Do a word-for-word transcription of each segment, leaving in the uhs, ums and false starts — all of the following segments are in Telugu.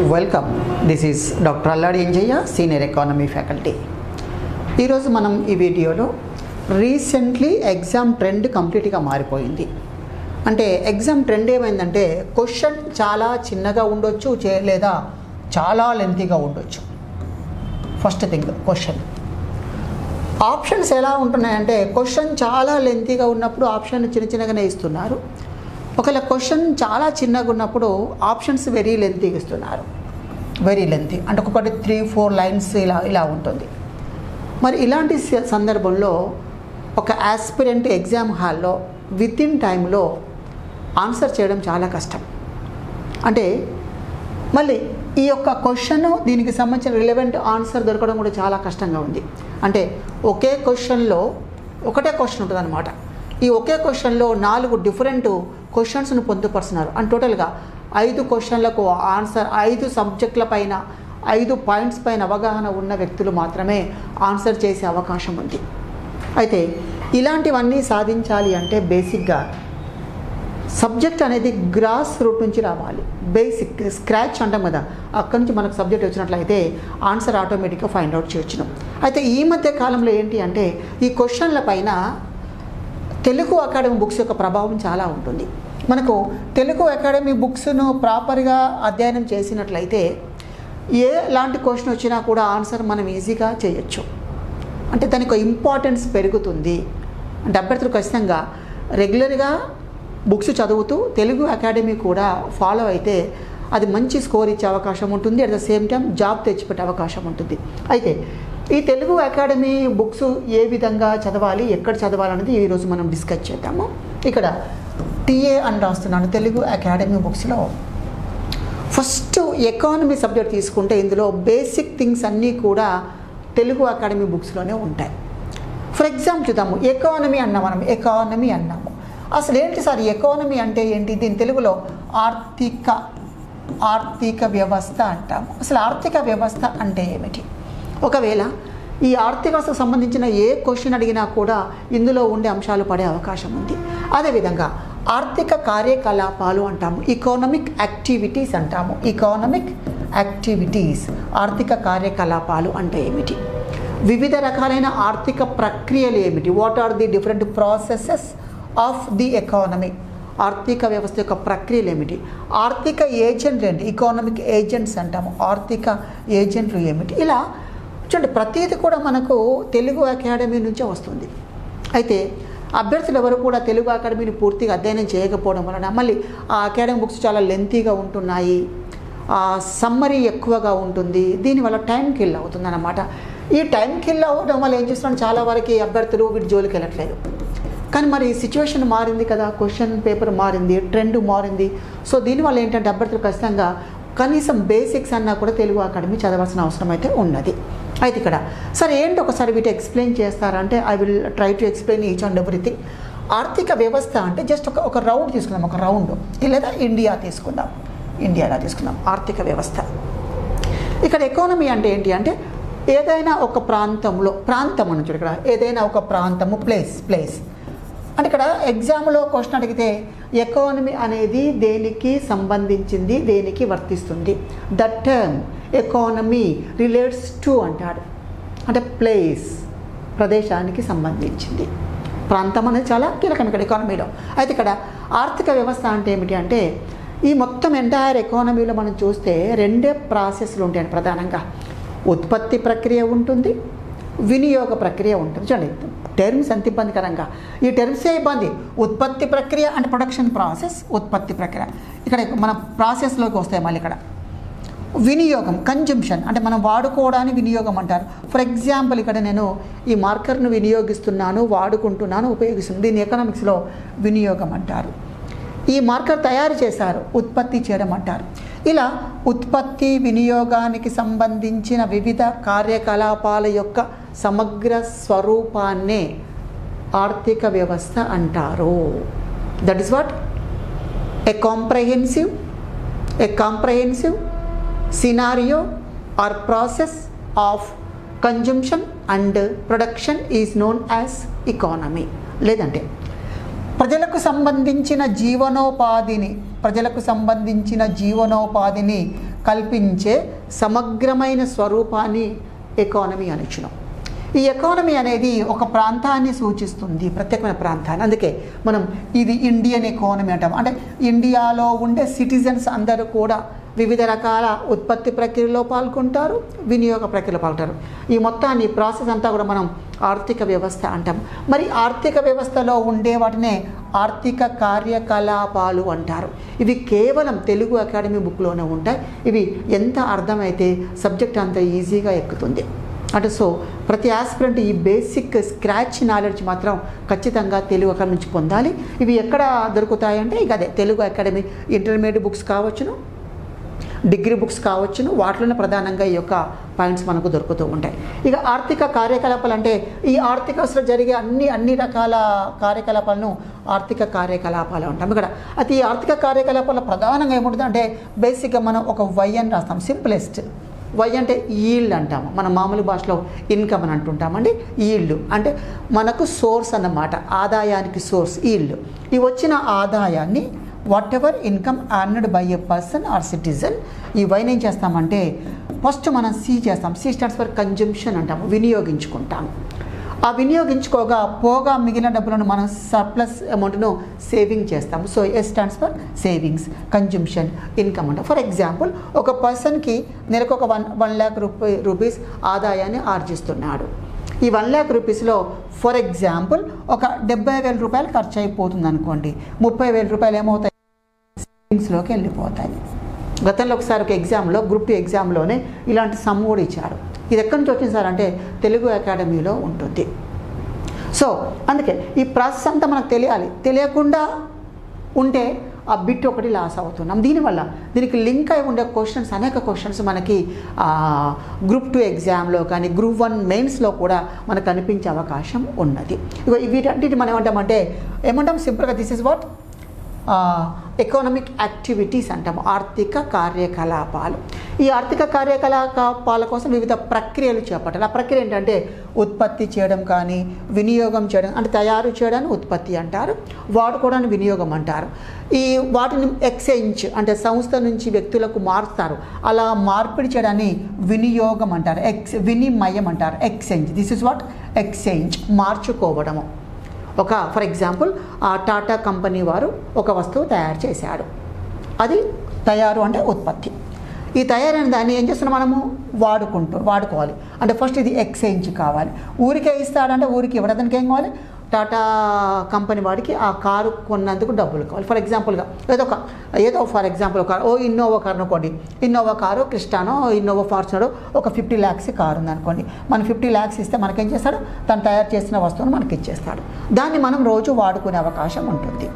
Welcome. This is doctor Alladi Enjaiah, senior economy faculty. ఈరోజు మనం ఈ వీడియోలో రీసెంట్లీ ఎగ్జామ్ ట్రెండ్ కంప్లీట్గా మారిపోయింది. అంటే ఎగ్జామ్ ట్రెండ్ ఏమైందంటే క్వశ్చన్ చాలా చిన్నగా ఉండొచ్చు లేదా చాలా లెంతీగా ఉండొచ్చు. ఫస్ట్ థింగ్, క్వశ్చన్ ఆప్షన్స్ ఎలా ఉంటున్నాయంటే క్వశ్చన్ చాలా లెంతీగా ఉన్నప్పుడు ఆప్షన్ చిన్న చిన్నగానే ఇస్తున్నారు. ఒకవేళ క్వశ్చన్ చాలా చిన్నగా ఉన్నప్పుడు ఆప్షన్స్ వెరీ లెంతీగా ఇస్తున్నారు. వెరీ లెంతీ అంటే ఒక్కొక్కటి త్రీ ఫోర్ లైన్స్ ఇలా ఇలా ఉంటుంది. మరి ఇలాంటి సందర్భంలో ఒక ఆస్పిరెంట్ ఎగ్జామ్ హాల్లో విత్ ఇన్ టైంలో ఆన్సర్ చేయడం చాలా కష్టం. అంటే మళ్ళీ ఈ యొక్క క్వశ్చన్ దీనికి సంబంధించిన రిలవెంట్ ఆన్సర్ దొరకడం కూడా చాలా కష్టంగా ఉంది. అంటే ఒకే క్వశ్చన్లో ఒకటే క్వశ్చన్ ఉంటుంది అన్నమాట. ఈ ఒకే క్వశ్చన్లో నాలుగు డిఫరెంట్ క్వశ్చన్స్ను పొందుపరుస్తున్నారు. అండ్ టోటల్గా ఐదు క్వశ్చన్లకు ఆన్సర్ ఐదు సబ్జెక్టుల పైన ఐదు పాయింట్స్ పైన అవగాహన ఉన్న వ్యక్తులు మాత్రమే ఆన్సర్ చేసే అవకాశం ఉంది. అయితే ఇలాంటివన్నీ సాధించాలి అంటే బేసిక్గా సబ్జెక్ట్ అనేది గ్రాస్ రూట్ నుంచి రావాలి. బేసిక్ స్క్రాచ్ అంటాం కదా, అక్కడి నుంచి మనకు సబ్జెక్ట్ వచ్చినట్లయితే ఆన్సర్ ఆటోమేటిక్గా ఫైండ్ అవుట్ చేయొచ్చును. అయితే ఈ మధ్య కాలంలో ఏంటి అంటే ఈ క్వశ్చన్ల పైన తెలుగు అకాడమీ బుక్స్ యొక్క ప్రభావం చాలా ఉంటుంది. మనకు తెలుగు అకాడమీ బుక్స్ను ప్రాపర్గా అధ్యయనం చేసినట్లయితే ఏ లాంటి క్వశ్చన్ వచ్చినా కూడా ఆన్సర్ మనం ఈజీగా చేయొచ్చు. అంటే దానికి ఒక ఇంపార్టెన్స్ పెరుగుతుంది. అంటే అభ్యర్థులు ఖచ్చితంగా రెగ్యులర్గా బుక్స్ చదువుతూ తెలుగు అకాడమీ కూడా ఫాలో అయితే అది మంచి స్కోర్ ఇచ్చే అవకాశం ఉంటుంది. At the same time job తెచ్చిపెట్టే అవకాశం ఉంటుంది. అయితే ఈ తెలుగు అకాడమీ బుక్స్ ఏ విధంగా చదవాలి, ఎక్కడ చదవాలి అనేది ఈరోజు మనం డిస్కస్ చేద్దాము. ఇక్కడ టీఏ అని రాస్తున్నాను తెలుగు అకాడమీ బుక్స్లో. ఫస్ట్ ఎకానమీ సబ్జెక్ట్ తీసుకుంటే ఇందులో బేసిక్ థింగ్స్ అన్నీ కూడా తెలుగు అకాడమీ బుక్స్లోనే ఉంటాయి. ఫర్ ఎగ్జాంపుల్ చూద్దాము, ఎకానమీ అన్నాం మనం. ఎకానమీ అన్నాము అసలు ఏంటి సార్ ఎకానమీ అంటే ఏంటి? దీని తెలుగులో ఆర్థిక ఆర్థిక వ్యవస్థ అంటాము. అసలు ఆర్థిక వ్యవస్థ అంటే ఏమిటి? ఒకవేళ ఈ ఆర్థిక వ్యవస్థకు సంబంధించిన ఏ క్వశ్చన్ అడిగినా కూడా ఇందులో ఉండే అంశాలు పడే అవకాశం ఉంది. అదేవిధంగా ఆర్థిక కార్యకలాపాలు అంటాము, ఎకనామిక్ యాక్టివిటీస్ అంటాము. ఎకనామిక్ యాక్టివిటీస్ ఆర్థిక కార్యకలాపాలు అంటే ఏమిటి? వివిధ రకాలైన ఆర్థిక ప్రక్రియలు ఏమిటి? What are the different processes of the economy? ఆర్థిక వ్యవస్థ యొక్క ప్రక్రియలు ఏమిటి? ఆర్థిక ఏజెంట్లు ఏంటి? ఎకనామిక్ ఏజెంట్స్ అంటాము. ఆర్థిక ఏజెంట్లు ఏమిటి? ఇలా చూడండి, ప్రతిదీ కూడా మనకు తెలుగు అకాడమీ నుంచే వస్తుంది. అయితే అభ్యర్థులు ఎవరు కూడా తెలుగు అకాడమీని పూర్తిగా అధ్యయనం చేయకపోవడం వలన మళ్ళీ ఆ అకాడమీ బుక్స్ చాలా లెంతీగా ఉంటున్నాయి, సమ్మరీ ఎక్కువగా ఉంటుంది, దీనివల్ల టైం కిల్ అవుతుంది అన్నమాట. ఈ టైం కిల్ అవ్వడం వల్ల ఏం చేస్తున్నాడు, చాలా వరకు అభ్యర్థులు వీటి జోలికి వెళ్ళట్లేదు. కానీ మరి సిచ్యువేషన్ మారింది కదా, క్వశ్చన్ పేపర్ మారింది, ట్రెండ్ మారింది. సో దీనివల్ల ఏంటంటే అభ్యర్థులు ఖచ్చితంగా కనీసం బేసిక్స్ అన్నా కూడా తెలుగు అకాడమీ చదవాల్సిన అవసరం అయితే ఉన్నది. అయితే ఇక్కడ సరే ఏంటి ఒకసారి వీటి ఎక్స్ప్లెయిన్ చేస్తారంటే I will try to explain each and everything. ఆర్థిక వ్యవస్థ అంటే జస్ట్ ఒక ఒక రౌండ్ తీసుకుందాం, ఒక రౌండ్ లేదా ఇండియా తీసుకుందాం, ఇండియాలా తీసుకుందాం ఆర్థిక వ్యవస్థ. ఇక్కడ ఎకానమీ అంటే ఏంటి అంటే ఏదైనా ఒక ప్రాంతంలో, ప్రాంతం అని చూడు ఇక్కడ, ఏదైనా ఒక ప్రాంతము ప్లేస్ ప్లేస్ అంటే ఇక్కడ ఎగ్జామ్లో క్వశ్చన్ అడిగితే ఎకానమీ అనేది దేనికి సంబంధించింది, దేనికి వర్తిస్తుంది? That term economy relates to అంటాడు. అంటే ప్లేస్, ప్రదేశానికి సంబంధించింది. ప్రాంతం అనేది చాలా కీలకం ఇక్కడ ఎకానమీలో. అయితే ఇక్కడ ఆర్థిక వ్యవస్థ అంటే ఏమిటి అంటే ఈ మొత్తం ఎంటైర్ ఎకానమీలో మనం చూస్తే రెండే ప్రాసెస్లు ఉంటాయండి ప్రధానంగా. ఉత్పత్తి ప్రక్రియ ఉంటుంది, వినియోగ ప్రక్రియ ఉంటుంది. చూడండి టర్మ్స్ ఎంత ఇబ్బందికరంగా, ఈ టర్మ్సే ఇబ్బంది. ఉత్పత్తి ప్రక్రియ అంటే ప్రొడక్షన్ ప్రాసెస్, ఉత్పత్తి ప్రక్రియ. ఇక్కడ మన ప్రాసెస్లోకి వస్తాయి. మళ్ళీ ఇక్కడ వినియోగం, కన్జంప్షన్ అంటే మనం వాడుకోవడాన్ని వినియోగం అంటారు. ఫర్ ఎగ్జాంపుల్ ఇక్కడ నేను ఈ మార్కర్ను వినియోగిస్తున్నాను, వాడుకుంటున్నాను, ఉపయోగిస్తున్నాను, దీన్ని ఎకనామిక్స్లో వినియోగం అంటారు. ఈ మార్కర్ తయారు చేశారు, ఉత్పత్తి చేయడం అంటారు. ఇలా ఉత్పత్తి వినియోగానికి సంబంధించిన వివిధ కార్యకలాపాల యొక్క సమగ్ర స్వరూపాన్నే ఆర్థిక వ్యవస్థ అంటారు. That is what a comprehensive a comprehensive scenario or process of consumption and production is known as economy. లేదంటే ప్రజలకు సంబంధించిన జీవనోపాధిని ప్రజలకు సంబంధించిన జీవనోపాధిని కల్పించే సమగ్రమైన స్వరూపాన్ని ఎకానమీ అనొచ్చును. ఈ ఎకానమీ అనేది ఒక ప్రాంతాన్ని సూచిస్తుంది, ప్రత్యేకమైన ప్రాంతాన్ని. అందుకే మనం ఇది ఇండియన్ ఎకానమీ అంటాం. అంటే ఇండియాలో ఉండే సిటిజన్స్ అందరూ కూడా వివిధ రకాల ఉత్పత్తి ప్రక్రియలో పాల్గొంటారు, వినియోగ ప్రక్రియలో పాల్గొంటారు. ఈ మొత్తాన్ని ప్రాసెస్ అంతా కూడా మనం ఆర్థిక వ్యవస్థ అంటాం. మరి ఆర్థిక వ్యవస్థలో ఉండే వాటినే ఆర్థిక కార్యకలాపాలు అంటారు. ఇవి కేవలం తెలుగు అకాడమీ బుక్లోనే ఉంటాయి. ఇవి ఎంత అర్థమైతే సబ్జెక్ట్ అంత ఈజీగా ఎక్కుతుంది. అంటే సో ప్రతి ఆస్పిరెంట్ ఈ బేసిక్ స్క్రాచ్ నాలెడ్జ్ మాత్రం ఖచ్చితంగా తెలుగు అకాడమీ నుంచి పొందాలి. ఇవి ఎక్కడ దొరుకుతాయంటే ఇక అదే తెలుగు అకాడమీ ఇంటర్మీడియట్ బుక్స్ కావచ్చును, డిగ్రీ బుక్స్ కావచ్చును, వాటిలోనే ప్రధానంగా ఈ యొక్క పాయింట్స్ మనకు దొరుకుతూ ఉంటాయి. ఇక ఆర్థిక కార్యకలాపాలు అంటే ఈ ఆర్థిక వ్యవస్థలో జరిగే అన్ని అన్ని రకాల కార్యకలాపాలను ఆర్థిక కార్యకలాపాలు అంటాం. ఇక్కడ అయితే ఈ ఆర్థిక కార్యకలాపాల ప్రధానంగా ఏముంటుంది అంటే బేసిక్గా మనం ఒక వై అని రాస్తాం, సింప్లెస్ట్. వై అంటే ఈల్డ్ అంటాము, మన మామూలు భాషలో ఇన్కమ్ అని అంటుంటామండి. ఈల్డ్ అంటే మనకు సోర్స్ అన్నమాట, ఆదాయానికి సోర్స్ ఈల్డ్. ఈ వచ్చిన ఆదాయాన్ని whatever income earned by a person or citizen, ఈ వైన్ ఏం చేస్తామంటే ఫస్ట్ మనం సి చేస్తాం. సి స్టాండ్స్ ఫర్ కన్జంప్షన్ అంటాము, వినియోగించుకుంటాము. ఆ వినియోగించుకోగా పోగా మిగిలిన డబ్బులను మనం సర్ప్లస్ అమౌంట్ను సేవింగ్ చేస్తాము. So S stands for savings, consumption, income అంటాం. ఫర్ ఎగ్జాంపుల్ ఒక పర్సన్కి నెలకు ఒక one one lakh rupee rupees ఆదాయాన్ని ఆర్జిస్తున్నాడు. ఈ వన్ ల్యాక్ రూపీస్లో ఫర్ ఎగ్జాంపుల్ ఒక డెబ్బై వేల రూపాయలు ఖర్చు అయిపోతుంది అనుకోండి, ముప్పై వేల రూపాయలు ఏమవుతాయి, సేవింగ్స్లోకి వెళ్ళిపోతాయి. గతంలో ఒకసారి ఒక ఎగ్జామ్లో గ్రూప్ టూ ఎగ్జామ్లోనే ఇలాంటి సమ్ కూడా ఇచ్చారు. ఇది ఎక్కడి నుంచి వచ్చింది సార్ అంటే తెలుగు అకాడమీలో ఉంటుంది. సో అందుకే ఈ ప్రాసెస్ అంతా మనకు తెలియాలి. తెలియకుండా ఉంటే ఆ బిట్ ఒకటి లాస్ అవుతున్నాం. దీనివల్ల దీనికి లింక్ అయి ఉండే క్వశ్చన్స్, అనేక క్వశ్చన్స్ మనకి గ్రూప్ టూ ఎగ్జామ్లో కానీ గ్రూప్ వన్ మెయిన్స్లో కూడా మనకు కనిపించే అవకాశం ఉన్నది. ఇక వీటన్నిటి మనం ఏమంటామంటే ఏమంటాం సింపుల్గా, this is what economic activities అంటాము, ఆర్థిక కార్యకలాపాలు. ఈ ఆర్థిక కార్యకలాపాల కోసం వివిధ ప్రక్రియలు చేపట్టాలి. ఆ ప్రక్రియ ఏంటంటే ఉత్పత్తి చేయడం కానీ వినియోగం చేయడం, అంటే తయారు చేయడాన్ని ఉత్పత్తి అంటారు, వాడుకోవడాన్ని వినియోగం అంటారు. ఈ వాటిని ఎక్స్చేంజ్ అంటే సంస్థ నుంచి వ్యక్తులకు మారుస్తారు, అలా మార్పిడి చేయడాన్ని వినియోగం అంటారు, ఎక్స్ వినిమయం అంటారు, exchange. This is what exchange, మార్చుకోవడము. ఒక ఫర్ ఎగ్జాంపుల్ ఆ టాటా కంపెనీ వారు ఒక వస్తువు తయారు చేశాడు, అది తయారు అంటే ఉత్పత్తి. ఈ తయారైన దాన్ని ఏం చేస్తున్నాం మనము వాడుకుంటూ వాడుకోవాలి. అంటే ఫస్ట్ ఇది ఎక్స్చేంజ్ కావాలి. ఊరికే ఇస్తాడంటే ఊరికి ఇవ్వడానికి ఏం కావాలి, టాటా కంపెనీ వాడికి ఆ కారు కొన్నందుకు డబ్బులు కావాలి. ఫర్ ఎగ్జాంపుల్గా ఏదో ఒక ఏదో ఫర్ ఎగ్జాంపుల్ ఒక ఓ ఇన్నోవా కారు అనుకోండి, ఇన్నోవా కారు క్రిస్టానో ఇన్నోవా ఫార్చునరో ఒక ఫిఫ్టీ ల్యాక్స్ కారు ఉంది అనుకోండి. మనం ఫిఫ్టీ ల్యాక్స్ ఇస్తే మనకేం చేస్తాడు, తను తయారు చేసిన వస్తువును మనకి ఇచ్చేస్తాడు. దాన్ని మనం రోజు వాడుకునే అవకాశం ఉంటుంది.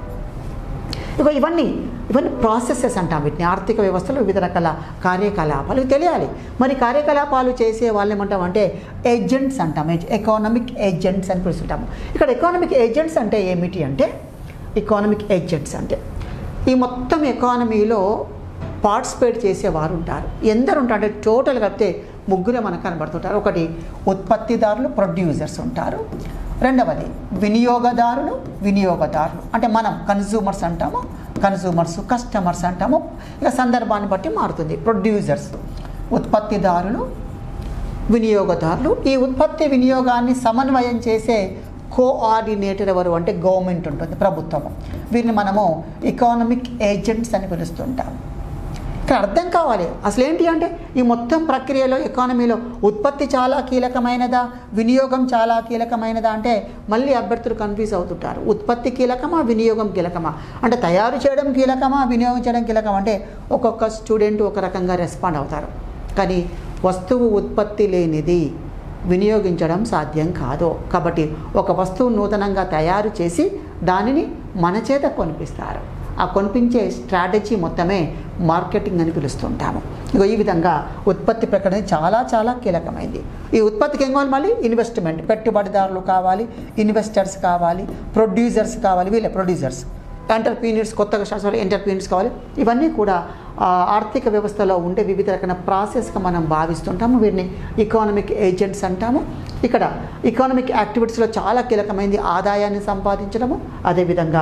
ఇక ఇవన్నీ ఇవన్నీ ప్రాసెసెస్ అంటాం. వీటిని ఆర్థిక వ్యవస్థలో వివిధ రకాల కార్యకలాపాలు ఇవి తెలియాలి. మరి కార్యకలాపాలు చేసే వాళ్ళు ఏమంటాం అంటే ఏజెంట్స్ అంటాం, ఎకానమిక్ ఏజెంట్స్ అని పిలుస్తుంటాము. ఇక్కడ ఎకానమిక్ ఏజెంట్స్ అంటే ఏమిటి అంటే ఎకానమిక్ ఏజెంట్స్ అంటే ఈ మొత్తం ఎకానమీలో పార్టిసిపేట్ చేసేవారు ఉంటారు. ఎందరు ఉంటారు అంటే టోటల్ కలిపితే ముగ్గురే మనకు కనబడుతుంటారు. ఒకటి ఉత్పత్తిదారులు, ప్రొడ్యూసర్స్ ఉంటారు. రెండవది వినియోగదారులు, వినియోగదారులు అంటే మనం కన్జ్యూమర్స్ అంటాము, కన్జ్యూమర్స్, కస్టమర్స్ అంటాము. ఇక సందర్భాన్ని బట్టి మారుతుంది. ప్రొడ్యూసర్స్ ఉత్పత్తిదారులు, వినియోగదారులు. ఈ ఉత్పత్తి వినియోగాన్ని సమన్వయం చేసే కోఆర్డినేటర్ ఎవరు అంటే గవర్నమెంట్ ఉంటుంది, ప్రభుత్వము. వీరిని మనము ఎకానమిక్ ఏజెంట్స్ అని పిలుస్తుంటాము. ఇక్కడ అర్థం కావాలి అసలు ఏంటి అంటే ఈ మొత్తం ప్రక్రియలో ఎకానమీలో ఉత్పత్తి చాలా కీలకమైనదా, వినియోగం చాలా కీలకమైనదా అంటే మళ్ళీ అభ్యర్థులు కన్ఫ్యూజ్ అవుతుంటారు. ఉత్పత్తి కీలకమా, వినియోగం కీలకమా అంటే తయారు చేయడం కీలకమా, వినియోగం చేయడం కీలకమా అంటే ఒక్కొక్క స్టూడెంట్ ఒక రకంగా రెస్పాండ్ అవుతారు. కానీ వస్తువు ఉత్పత్తి లేనిది వినియోగించడం సాధ్యం కాదు. కాబట్టి ఒక వస్తువు నూతనంగా తయారు చేసి దానిని మన చేత కొనిపిస్తారు. ఆ కొనిపించే స్ట్రాటజీ మొత్తమే మార్కెటింగ్ అని పిలుస్తుంటాము. ఇగో ఈ విధంగా ఉత్పత్తి ప్రకటన చాలా చాలా కీలకమైంది. ఈ ఉత్పత్తికి ఏం కావాలి, మళ్ళీ ఇన్వెస్ట్మెంట్, పెట్టుబడిదారులు కావాలి, ఇన్వెస్టర్స్ కావాలి, ప్రొడ్యూసర్స్ కావాలి, వీళ్ళే ప్రొడ్యూసర్స్, ఎంటర్ప్రీనియర్స్, కొత్తగా శాస్త్రాలు ఎంటర్ప్రీనియర్స్ కావాలి. ఇవన్నీ కూడా ఆర్థిక వ్యవస్థలో ఉండే వివిధ రకాల ప్రాసెస్గా మనం భావిస్తుంటాము. వీటిని ఎకానమిక్ ఏజెంట్స్ అంటాము. ఇక్కడ ఎకానమిక్ యాక్టివిటీస్లో చాలా కీలకమైనది ఆదాయాన్ని సంపాదించడము, అదేవిధంగా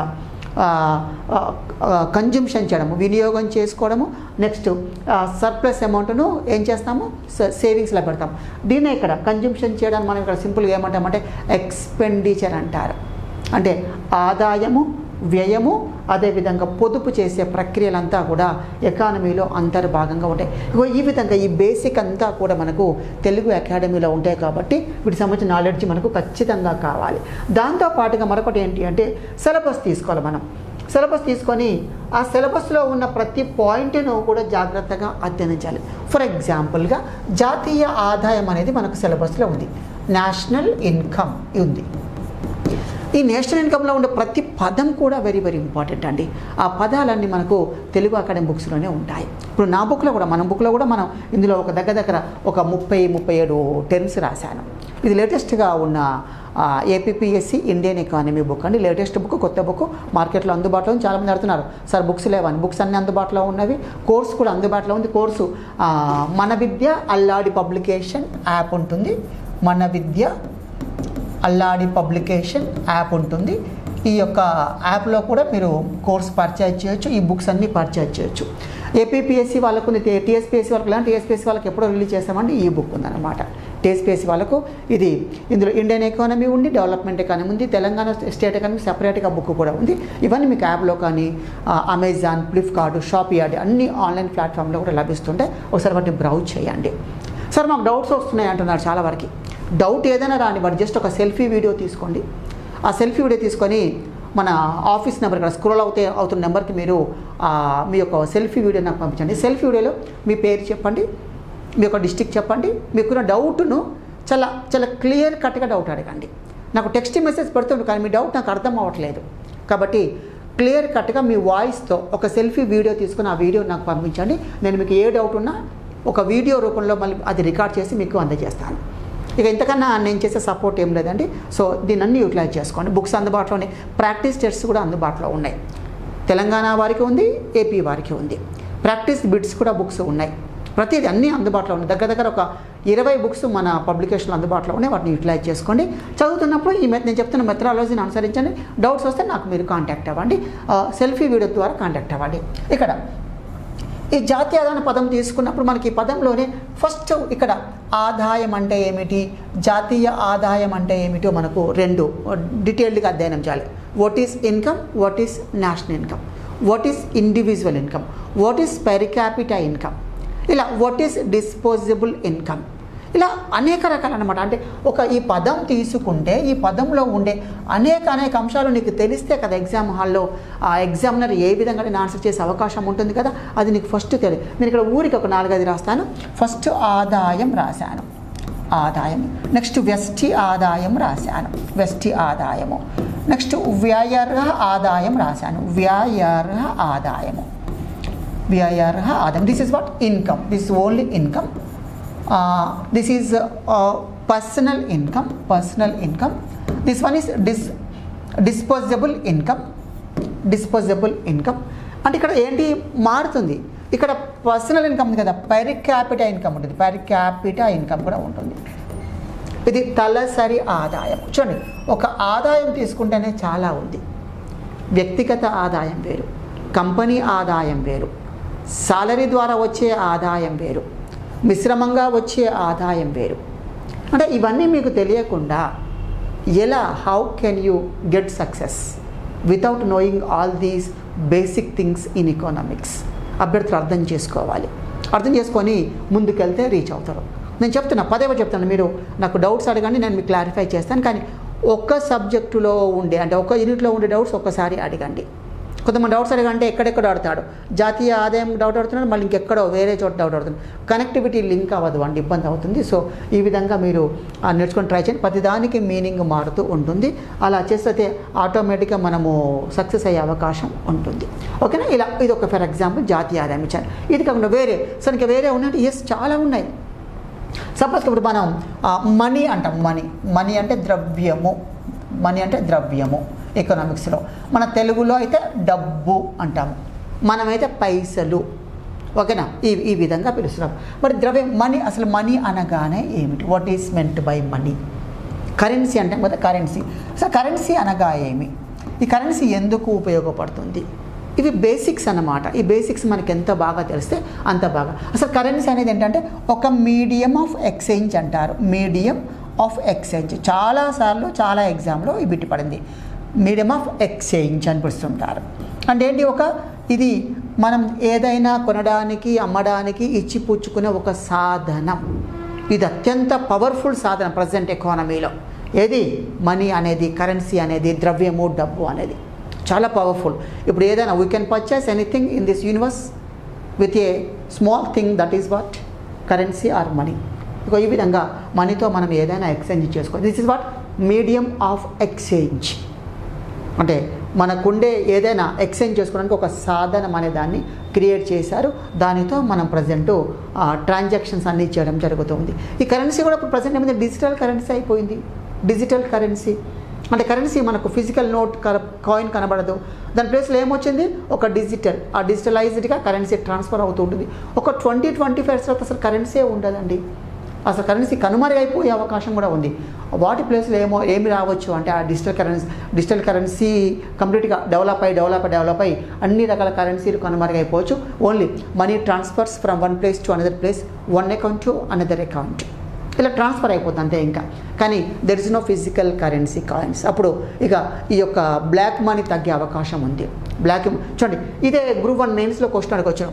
కన్జంప్షన్ చేయడము, వినియోగం చేసుకోవడము, నెక్స్ట్ సర్ప్లస్ అమౌంట్ను ఏం చేస్తాము సేవింగ్స్లో పెడతాం. దీన్నే ఇక్కడ కన్జంప్షన్ చేయడం మనం ఇక్కడ సింపుల్గా ఏమంటామంటే ఎక్స్పెండిచర్ అంటారు. అంటే ఆదాయము, వ్యయము, అదేవిధంగా పొదుపు చేసే ప్రక్రియలంతా కూడా ఎకానమీలో అంతర్భాగంగా ఉంటాయి. ఈ విధంగా ఈ బేసిక్ అంతా కూడా మనకు తెలుగు అకాడమీలో ఉంటాయి కాబట్టి వీటికి సంబంధించిన నాలెడ్జ్ మనకు ఖచ్చితంగా కావాలి. దాంతోపాటుగా మరొకటి ఏంటి అంటే సిలబస్ తీసుకోవాలి. మనం సిలబస్ తీసుకొని ఆ సిలబస్లో ఉన్న ప్రతి పాయింట్ను కూడా జాగ్రత్తగా అధ్యయనించాలి. ఫర్ ఎగ్జాంపుల్గా జాతీయ ఆదాయం అనేది మనకు సిలబస్లో ఉంది, నేషనల్ ఇన్కమ్ ఉంది. ఈ నేషనల్ ఇన్కంలో ఉండే ప్రతి పదం కూడా వెరీ వెరీ ఇంపార్టెంట్ అండి. ఆ పదాలన్నీ మనకు తెలుగు అకాడమీ బుక్స్లోనే ఉంటాయి. ఇప్పుడు నా బుక్లో కూడా మన బుక్లో కూడా మనం ఇందులో ఒక దగ్గర దగ్గర ఒక ముప్పై ముప్పై ఏడు టెర్మ్స్ రాశాను. ఇది లేటెస్ట్గా ఉన్న ఏపీపీఎస్సి ఇండియన్ ఎకానమీ బుక్ అండి. లేటెస్ట్ బుక్, కొత్త బుక్ మార్కెట్లో అందుబాటులో ఉంది. చాలామంది అడుగుతున్నారు సార్ బుక్స్ లేవని. బుక్స్ అన్నీ అందుబాటులో ఉన్నవి, కోర్సు కూడా అందుబాటులో ఉంది. కోర్సు మన విద్య అల్లాడి పబ్లికేషన్ యాప్ ఉంటుంది. మన విద్య అల్లాడి పబ్లికేషన్ యాప్ ఉంటుంది. ఈ యొక్క యాప్లో కూడా మీరు కోర్స్ పర్చేజ్ చేయొచ్చు, ఈ బుక్స్ అన్నీ పర్చేజ్ చేయొచ్చు. ఏపీపీఎస్సి వాళ్ళకు, టీఎస్పీఎస్సి వాళ్ళకు ఇలా టీఎస్పీఎస్సి వాళ్ళకి ఎప్పుడో రిలీజ్ చేస్తామండి ఈ బుక్ ఉందన్నమాట. టీఎస్పీఎస్సి వాళ్ళకు ఇది ఇందులో ఇండియన్ ఎకానమీ ఉంది, డెవలప్మెంట్ ఎకానమీ ఉంది, తెలంగాణ స్టేట్ ఎకానమీ సెపరేట్గా బుక్ కూడా ఉంది. ఇవన్నీ మీకు యాప్లో కానీ అమెజాన్, ఫ్లిప్కార్ట్, షాపియాడ్ అన్ని ఆన్లైన్ ప్లాట్ఫామ్లో కూడా లభిస్తుంటాయి. ఒకసారి వాటిని బ్రౌజ్ చేయండి. సార్ మాకు డౌట్స్ వస్తున్నాయి అంటున్నారు చాలా వరకు. డౌట్ ఏదైనా రాని వాడు జస్ట్ ఒక సెల్ఫీ వీడియో తీసుకోండి. ఆ సెల్ఫీ వీడియో తీసుకొని మన ఆఫీస్ నెంబర్ ఇక్కడ స్క్రోల్ అవుతే అవుతున్న నెంబర్కి మీరు మీ యొక్క సెల్ఫీ వీడియో నాకు పంపించండి. సెల్ఫీ వీడియోలో మీ పేరు చెప్పండి, మీ యొక్క డిస్ట్రిక్ట్ చెప్పండి, మీకున్న డౌట్ను చాలా చాలా క్లియర్ కట్గా డౌట్ అడగండి. నాకు టెక్స్ట్ మెసేజ్ పెడుతుంది కానీ మీ డౌట్ నాకు అర్థం అవ్వట్లేదు కాబట్టి క్లియర్ కట్గా మీ వాయిస్తో ఒక సెల్ఫీ వీడియో తీసుకుని ఆ వీడియో నాకు పంపించండి. నేను మీకు ఏ డౌట్ ఉన్నా ఒక వీడియో రూపంలో మళ్ళీ అది రికార్డ్ చేసి మీకు అందజేస్తాను. ఇక ఇంతకన్నా నేను చేసే సపోర్ట్ ఏం లేదండి. సో దీన్ని అన్ని యూటిలైజ్ చేసుకోండి. బుక్స్ అందుబాటులో ఉన్నాయి, ప్రాక్టీస్ టెస్ట్స్ కూడా అందుబాటులో ఉన్నాయి. తెలంగాణ వారికి ఉంది, ఏపీ వారికి ఉంది. ప్రాక్టీస్ బిట్స్ కూడా బుక్స్ ఉన్నాయి. ప్రతిదీ అన్నీ అందుబాటులో ఉన్నాయి. దగ్గర దగ్గర ఒక ఇరవై బుక్స్ మన పబ్లికేషన్లో అందుబాటులో ఉన్నాయి. వాటిని యూటిలైజ్ చేసుకోండి. చదువుతున్నప్పుడు ఈ మెథడ్ నేను చెప్తున్న మెథడాలజీని అనుసరించండి. డౌట్స్ వస్తే నాకు మీరు కాంటాక్ట్ అవ్వండి, సెల్ఫీ వీడియో ద్వారా కాంటాక్ట్ అవ్వండి. ఇక్కడ ఈ జాతీయ ఆదాయ పదం తీసుకున్నప్పుడు మనకి ఈ పదంలోనే ఫస్ట్ ఇక్కడ ఆదాయం అంటే ఏమిటి, జాతీయ ఆదాయం అంటే ఏమిటో మనకు రెండు డీటెయిల్డ్గా అధ్యయనం చేయాలి. What is income, what is national income, what is individual income, what is per capita income, ఇలా వాట్ ఈస్ డిస్పోజబుల్ ఇన్కమ్, ఇలా అనేక రకాలు అనమాట. అంటే ఒక ఈ పదం తీసుకుంటే ఈ పదంలో ఉండే అనేక అనేక అంశాలు నీకు తెలిస్తే కదా ఎగ్జామ్ హాల్లో ఆ ఎగ్జామినర్ ఏ విధంగా నేను ఆన్సర్ చేసే అవకాశం ఉంటుంది కదా, అది నీకు ఫస్ట్ తెలియదు. నేను ఇక్కడ ఊరికి ఒక నాలుగైదు రాస్తాను. ఫస్ట్ ఆదాయం రాశాను, ఆదాయం. నెక్స్ట్ వ్యష్టి ఆదాయం రాశాను, వ్యష్టి ఆదాయము. నెక్స్ట్ వ్యయర్హ ఆదాయం రాశాను, వ్యయర్హ ఆదాయము, వ్యయర్హ ఆదాయం. This is what income, this is only income. Uh, this is uh, personal income, personal income. This one is dis disposable income, disposable income. అంటే ఇక్కడ ఏంటి మారుతుంది, ఇక్కడ పర్సనల్ ఇన్కమ్ ఉంది కదా, పర్ క్యాపిటా ఇన్కమ్ ఉంటుంది, పర్ క్యాపిటా ఇన్కమ్ కూడా ఉంటుంది. ఇది తలసరి ఆదాయం. చూడండి, ఒక ఆదాయం తీసుకుంటేనే చాలా ఉంది. వ్యక్తిగత ఆదాయం వేరు, కంపెనీ ఆదాయం వేరు, సాలరీ ద్వారా వచ్చే ఆదాయం వేరు, మిశ్రమంగా వచ్చే ఆదాయం వేరు. అంటే ఇవన్నీ మీకు తెలియకుండా ఎలా, how can you get success without knowing all these basic things in economics? అభ్యర్థులు అర్థం చేసుకోవాలి. అర్థం చేసుకొని ముందుకెళ్తే రీచ్ అవుతారు. నేను చెప్తున్నా, పదేవో చెప్తాను, మీరు నాకు డౌట్స్ అడగండి, నేను మీకు క్లారిఫై చేస్తాను. కానీ ఒక్క సబ్జెక్టులో ఉండే అంటే ఒక్క యూనిట్లో ఉండే డౌట్స్ ఒక్కసారి అడగండి. కొంతమంది డౌట్స్ అడగంటే ఎక్కడెక్కడ అడుగుతాడు, జాతీయ ఆదాయం డౌట్ అడుగుతున్నాడు, మళ్ళీ ఇంకెక్కడో వేరే చోట డౌట్ అడుగుతున్నాడు. కనెక్టివిటీ లింక్ అవ్వదు అండి, ఇబ్బంది అవుతుంది. సో ఈ విధంగా మీరు నేర్చుకొని ట్రై చేయండి. ప్రతిదానికి మీనింగ్ మారుతూ ఉంటుంది. అలా చేస్తే ఆటోమేటిక్గా మనము సక్సెస్ అయ్యే అవకాశం ఉంటుంది. ఓకేనా? ఇలా ఇది ఒక ఫర్ ఎగ్జాంపుల్ జాతీయ ఆదాయం ఇచ్చాను. ఇది కాకుండా వేరే సో ఇంకా వేరే ఉన్నాయంటే ఎస్ చాలా ఉన్నాయి. సపోజ్ ఇప్పుడు మనం మనీ అంటాం, మనీ మనీ అంటే ద్రవ్యము, మనీ అంటే ద్రవ్యము ఎకనామిక్స్లో. మన తెలుగులో అయితే డబ్బు అంటాము, మనమైతే పైసలు. ఓకేనా? ఈ ఈ విధంగా పిలుస్తున్నాం. మరి ద్రవ్యం మనీ, అసలు మనీ అనగానే ఏమిటి? What is meant by money? Currency అంటాం కదా, కరెన్సీ. సో కరెన్సీ అనగా ఏమి? ఈ కరెన్సీ ఎందుకు ఉపయోగపడుతుంది, ఇవి బేసిక్స్ అన్నమాట. ఈ బేసిక్స్ మనకి ఎంత బాగా తెలిస్తే అంత బాగా. అసలు కరెన్సీ అనేది ఏంటంటే ఒక మీడియం ఆఫ్ ఎక్స్చేంజ్ అంటారు. మీడియం ఆఫ్ ఎక్స్చేంజ్ చాలాసార్లు చాలా ఎగ్జామ్లో ఈ బిట్టి పడింది. మీడియం ఆఫ్ ఎక్స్చేంజ్ అని పిలుస్తుంటారు. అంటే ఏంటి, ఒక ఇది మనం ఏదైనా కొనడానికి అమ్మడానికి ఇచ్చి పుచ్చుకునే ఒక సాధనం. ఇది అత్యంత పవర్ఫుల్ సాధనం ప్రజెంట్ ఎకానమీలో. ఏది, మనీ అనేది, కరెన్సీ అనేది, ద్రవ్యము, డబ్బు అనేది చాలా పవర్ఫుల్. ఇప్పుడు ఏదైనా we can purchase anything in this universe with a small thing, that is what currency or money. ఇక ఈ విధంగా మనీతో మనం ఏదైనా ఎక్స్చేంజ్ చేసుకోవాలి. This is what medium of exchange. అంటే మనకుండే ఏదైనా ఎక్స్చేంజ్ చేసుకోవడానికి ఒక సాధనం అనే దాన్ని క్రియేట్ చేశారు. దానితో మనం ప్రజెంటు ట్రాన్సాక్షన్స్ అన్నీ చేయడం జరుగుతుంది. ఈ కరెన్సీ కూడా ఇప్పుడు ప్రజెంట్ ఏమైంది, డిజిటల్ కరెన్సీ అయిపోయింది. డిజిటల్ కరెన్సీ అంటే కరెన్సీ మనకు ఫిజికల్ నోట్ కాయిన్ కనబడదు, దాని ప్లేస్లో ఏమొచ్చింది, ఒక డిజిటల్. ఆ డిజిటలైజ్డ్గా కరెన్సీ ట్రాన్స్ఫర్ అవుతూ ఉంటుంది. ఒక ట్వంటీ ట్వంటీ ఫైవ్ తర్వాత అసలు కరెన్సీ ఉండదండి. అసలు కరెన్సీ కనుమరుగైపోయే అవకాశం కూడా ఉంది. వాటి ప్లేస్లో ఏమో ఏమి రావచ్చు అంటే ఆ డిజిటల్ కరెన్సీ డిజిటల్ కరెన్సీ కంప్లీట్గా డెవలప్ అయ్యి డెవలప్ డెవలప్ అయ్యి అన్ని రకాల కరెన్సీలు కనుమరుగైపోవచ్చు. Only money transfers from one place to another place, one account to another account, ఇలా ట్రాన్స్ఫర్ అయిపోతుంది అంతే. ఇంకా కానీ there is no physical currency coins. అప్పుడు ఇక ఈ యొక్క బ్లాక్ మనీ తగ్గే అవకాశం ఉంది. బ్లాక్ చూడండి, ఇదే గ్రూప్ వన్ మెయిన్స్లో క్వశ్చన్ అడగొచ్చాను.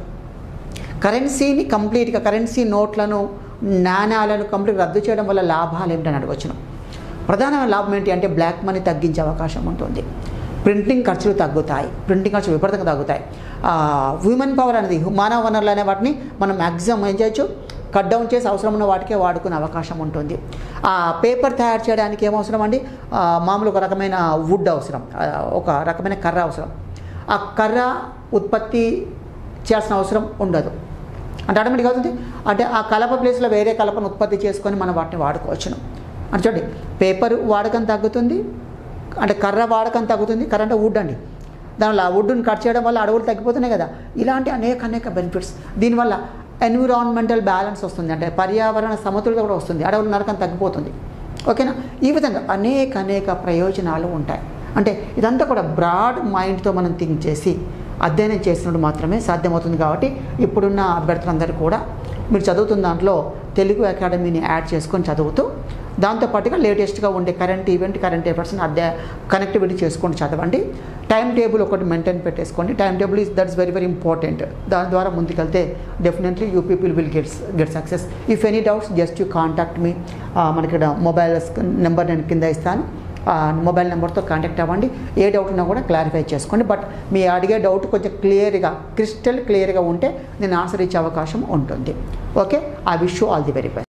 కరెన్సీని కంప్లీట్గా కరెన్సీ నోట్లను నాణ్యాలను కంప్లీట్ రద్దు చేయడం వల్ల లాభాలు ఏమిటని అడగొచ్చును. ప్రధానమైన లాభం ఏంటి అంటే బ్లాక్ మనీ తగ్గించే అవకాశం ఉంటుంది. ప్రింటింగ్ ఖర్చులు తగ్గుతాయి, ప్రింటింగ్ ఖర్చులు విపరీతంగా తగ్గుతాయి. హ్యూమన్ పవర్ అనేది, మానవ వనరులు అనే వాటిని మనం మ్యాక్సిమం ఏం చేయొచ్చు, కట్ డౌన్ చేసి అవసరం ఉన్న వాటికే వాడుకునే అవకాశం ఉంటుంది. ఆ పేపర్ తయారు చేయడానికి ఏమవసరం అండి, మామూలు ఒక రకమైన వుడ్ అవసరం, ఒక రకమైన కర్ర అవసరం. ఆ కర్ర ఉత్పత్తి చేయాల్సిన అవసరం ఉండదు. అంటే ఆటోమేటిక్గా అవుతుంది. అంటే ఆ కలప ప్లేస్లో వేరే కలపను ఉత్పత్తి చేసుకొని మనం వాటిని వాడుకోవచ్చును. అంటే చూడండి, పేపర్ వాడకం తగ్గుతుంది, అంటే కర్ర వాడకం తగ్గుతుంది. కర్ర అంటే వుడ్ అండి, దానివల్ల ఆ వుడ్ని కట్ చేయడం వల్ల అడవులు తగ్గిపోతున్నాయి కదా. ఇలాంటి అనేక అనేక బెనిఫిట్స్. దీనివల్ల ఎన్విరాన్మెంటల్ బ్యాలెన్స్ వస్తుంది, అంటే పర్యావరణ సమతుల్యత కూడా వస్తుంది, అడవుల నరకం తగ్గిపోతుంది. ఓకేనా, ఈ విధంగా అనేక అనేక ప్రయోజనాలు ఉంటాయి. అంటే ఇదంతా కూడా బ్రాడ్ మైండ్తో మనం థింక్ చేసి అధ్యయనం చేసినప్పుడు మాత్రమే సాధ్యమవుతుంది. కాబట్టి ఇప్పుడున్న అభ్యర్థులందరూ కూడా మీరు చదువుతున్న దాంట్లో తెలుగు అకాడమీని యాడ్ చేసుకొని చదువుతూ దాంతోపాటుగా లేటెస్ట్గా ఉండే కరెంట్ ఈవెంట్ కరెంట్ అఫైర్స్ని అధ్యయ కనెక్టివిటీ చేసుకొని చదవండి. టైం టేబుల్ ఒకటి మెయింటైన్ పెట్టేసుకోండి. Time table is that's very very important. దాని ద్వారా ముందుకెళ్తే definitely you people will gets get success. If any doubts just you contact me. మనకి ఇక్కడ మొబైల్ నెంబర్ నేను కింద ఇస్తాను, మొబైల్ నెంబర్తో కాంటాక్ట్ అవ్వండి. ఏ డౌట్ ఉన్నా కూడా క్లారిఫై చేసుకోండి. బట్ మీ అడిగే డౌట్ కొంచెం క్లియర్గా క్రిస్టల్ క్లియర్గా ఉంటే నేను ఆన్సర్ ఇచ్చే అవకాశం ఉంటుంది. Okay, I wish you all the very best.